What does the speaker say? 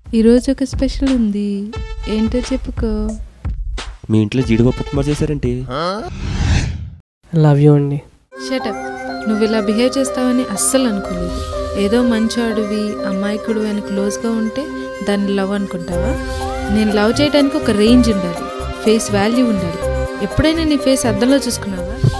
ఈరోజు ఒక స్పెషల్ ఉంది, ఏంటో చెప్పుకో. మీ ఇంట్లో జీడిపప్పు ఉప్మా చేశారంటే. లవ్ యూ అండి. షటప్. నువ్వు ఇలా బిహేవ్ చేస్తావని అస్సలు అనుకోలేదు. ఏదో మంచోడివి, అమ్మాయికుడు అని క్లోజ్గా ఉంటే దాన్ని లవ్ అనుకుంటావా? నేను లవ్ చేయడానికి ఒక రేంజ్ ఉండాలి, ఫేస్ వాల్యూ ఉండాలి. ఎప్పుడైనా నీ ఫేస్ అద్దంలో చూసుకున్నావా?